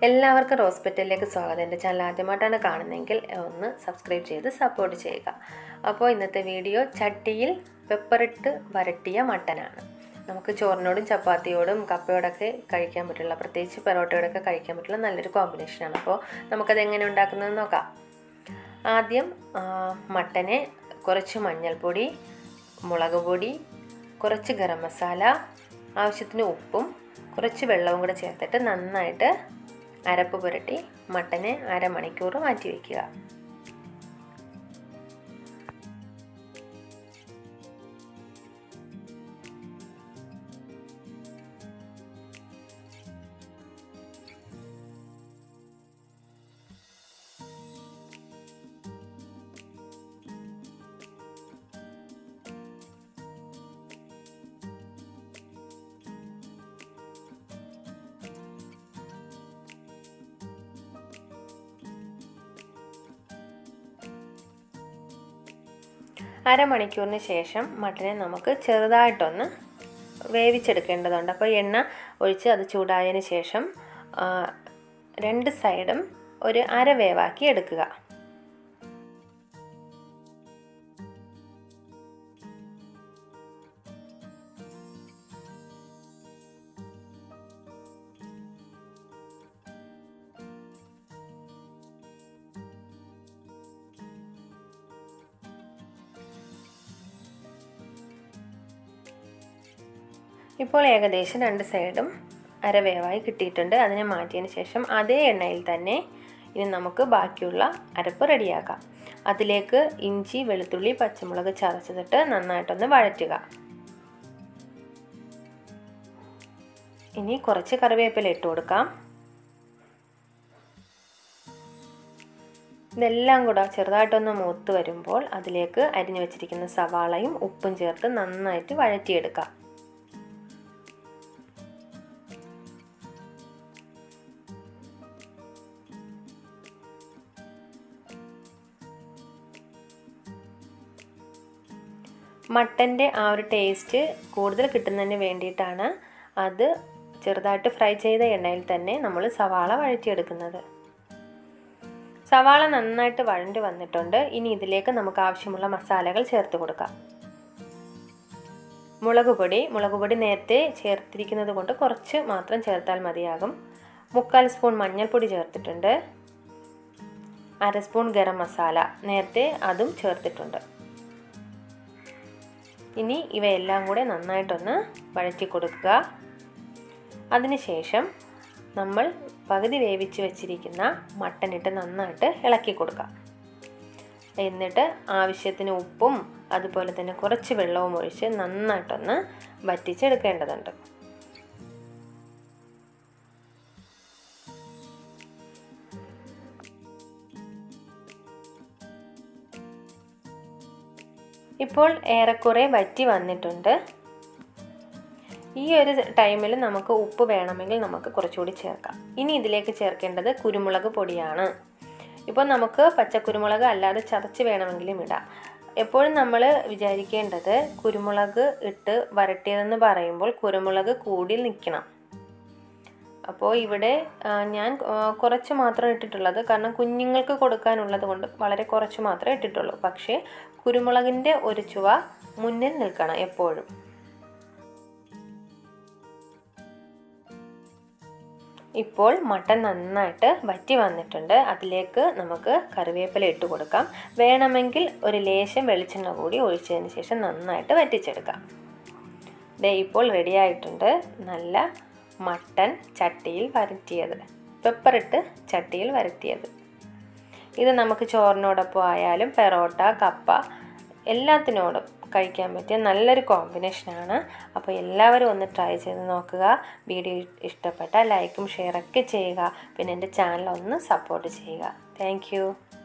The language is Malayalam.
എല്ലാവർക്കും റോസ്പെറ്റലിലേക്ക് സ്വാഗതം. എൻ്റെ ചാനൽ ആദ്യമായിട്ടാണ് കാണുന്നതെങ്കിൽ ഒന്ന് സബ്സ്ക്രൈബ് ചെയ്ത് സപ്പോർട്ട് ചെയ്യുക. അപ്പോൾ ഇന്നത്തെ വീഡിയോ ചട്ടിയിൽ പെപ്പറിട്ട് വരട്ടിയ മട്ടനാണ്. നമുക്ക് ചോറിനോടും ചപ്പാത്തിയോടും കപ്പയോടൊക്കെ കഴിക്കാൻ പറ്റുള്ള, പ്രത്യേകിച്ച് പെറോട്ടയോടൊക്കെ കഴിക്കാൻ പറ്റുള്ള നല്ലൊരു കോമ്പിനേഷനാണ്. അപ്പോൾ നമുക്കത് എങ്ങനെ ഉണ്ടാക്കുന്നതെന്ന് നോക്കാം. ആദ്യം മട്ടനെ കുറച്ച് മഞ്ഞൾപ്പൊടി, മുളക് പൊടി, കുറച്ച് ഗരം മസാല, ആവശ്യത്തിന് ഉപ്പും കുറച്ച് വെള്ളവും കൂടെ ചേർത്തിട്ട് നന്നായിട്ട് അരപ്പ് പുരട്ടി മട്ടനെ അരമണിക്കൂർ മാറ്റി വയ്ക്കുക. അരമണിക്കൂറിന് ശേഷം മട്ടനെ നമുക്ക് ചെറുതായിട്ടൊന്ന് വേവിച്ചെടുക്കേണ്ടതുണ്ട്. അപ്പോൾ എണ്ണ ഒഴിച്ച് അത് ചൂടായതിന് ശേഷം രണ്ട് സൈഡും ഒരു അരവേവാക്കി എടുക്കുക. ഇപ്പോൾ ഏകദേശം രണ്ട് സൈഡും അരവേവായി കിട്ടിയിട്ടുണ്ട്. അതിനെ മാറ്റിയതിന് ശേഷം അതേ എണ്ണയിൽ തന്നെ ഇനി നമുക്ക് ബാക്കിയുള്ള അരപ്പ് റെഡിയാക്കാം. അതിലേക്ക് ഇഞ്ചി, വെളുത്തുള്ളി, പച്ചമുളക് ചതച്ചിട്ട് നന്നായിട്ടൊന്ന് വഴറ്റുക. ഇനി കുറച്ച് കറിവേപ്പില ഇട്ട് കൊടുക്കാം. ഇതെല്ലാം കൂടെ ചെറുതായിട്ടൊന്ന് മൂത്ത് വരുമ്പോൾ അതിലേക്ക് അരിഞ്ഞു വെച്ചിരിക്കുന്ന സവാളയും ഉപ്പും ചേർത്ത് നന്നായിട്ട് വഴറ്റിയെടുക്കാം. മട്ടൻ്റെ ആ ഒരു ടേസ്റ്റ് കൂടുതൽ കിട്ടുന്നതിന് വേണ്ടിയിട്ടാണ് അത് ചെറുതായിട്ട് ഫ്രൈ ചെയ്ത എണ്ണയിൽ തന്നെ നമ്മൾ സവാള വഴറ്റിയെടുക്കുന്നത്. സവാള നന്നായിട്ട് വഴണ്ട് വന്നിട്ടുണ്ട്. ഇനി ഇതിലേക്ക് നമുക്ക് ആവശ്യമുള്ള മസാലകൾ ചേർത്ത് കൊടുക്കാം. മുളക് പൊടി നേരത്തെ ചേർത്തിരിക്കുന്നത് കൊണ്ട് കുറച്ച് മാത്രം ചേർത്താൽ മതിയാകും. 3/4 സ്പൂൺ മഞ്ഞൾപ്പൊടി ചേർത്തിട്ടുണ്ട്. 1/2 സ്പൂൺ ഗരം മസാല നേരത്തെ അതും ചേർത്തിട്ടുണ്ട്. ഇനി ഇവയെല്ലാം കൂടെ നന്നായിട്ടൊന്ന് വഴറ്റി കൊടുക്കുക. അതിനുശേഷം നമ്മൾ പകുതി വേവിച്ച് വെച്ചിരിക്കുന്ന മട്ടനിട്ട് നന്നായിട്ട് ഇളക്കി കൊടുക്കുക. എന്നിട്ട് ആവശ്യത്തിന് ഉപ്പും അതുപോലെ തന്നെ കുറച്ച് വെള്ളവും ഒഴിച്ച് നന്നായിട്ടൊന്ന് വറ്റിച്ചെടുക്കേണ്ടതുണ്ട്. ഇപ്പോൾ ഏറെക്കുറെ വറ്റി വന്നിട്ടുണ്ട്. ഈ ഒരു ടൈമിൽ നമുക്ക് ഉപ്പ് വേണമെങ്കിൽ നമുക്ക് കുറച്ചുകൂടി ചേർക്കാം. ഇനി ഇതിലേക്ക് ചേർക്കേണ്ടത് കുരുമുളക് പൊടിയാണ്. ഇപ്പോൾ നമുക്ക് പച്ചക്കുരുമുളക് അല്ലാതെ ചതച്ച് വേണമെങ്കിലും ഇടാം. എപ്പോഴും നമ്മൾ വിചാരിക്കേണ്ടത് കുരുമുളക് ഇട്ട് വരട്ടിയതെന്ന് പറയുമ്പോൾ കുരുമുളക് കൂടി നിൽക്കണം. അപ്പോൾ ഇവിടെ ഞാൻ കുറച്ച് മാത്രം ഇട്ടിട്ടുള്ളത്, കാരണം കുഞ്ഞുങ്ങൾക്ക് കൊടുക്കാനുള്ളത് കൊണ്ട് വളരെ കുറച്ച് മാത്രമേ ഇട്ടിട്ടുള്ളൂ. പക്ഷേ കുരുമുളകിൻ്റെ ഒരു ചുവ മുന്നിൽ നിൽക്കണം എപ്പോഴും. ഇപ്പോൾ മട്ടൻ നന്നായിട്ട് വറ്റി വന്നിട്ടുണ്ട്. അതിലേക്ക് നമുക്ക് കറിവേപ്പില ഇട്ട് കൊടുക്കാം. വേണമെങ്കിൽ ഒരു ലേശം വെളിച്ചെണ്ണ കൂടി ഒഴിച്ചതിന് ശേഷം നന്നായിട്ട് വറ്റിച്ചെടുക്കാം. ഇപ്പോൾ റെഡിയായിട്ടുണ്ട് നല്ല മട്ടൻ ചട്ടിയിൽ വരട്ടിയത്, പെപ്പറിട്ട് ചട്ടിയിൽ വരട്ടിയത്. ഇത് നമുക്ക് ചോറിനോടൊപ്പം ആയാലും പെറോട്ട, കപ്പ എല്ലാത്തിനോടും കഴിക്കാൻ പറ്റിയ നല്ലൊരു കോമ്പിനേഷനാണ്. അപ്പോൾ എല്ലാവരും ഒന്ന് ട്രൈ ചെയ്ത് നോക്കുക. വീഡിയോ ഇഷ്ടപ്പെട്ടാൽ ലൈക്കും ഷെയറൊക്കെ ചെയ്യുക. പിന്നെ എൻ്റെ ചാനൽ ഒന്ന് സപ്പോർട്ട് ചെയ്യുക. താങ്ക്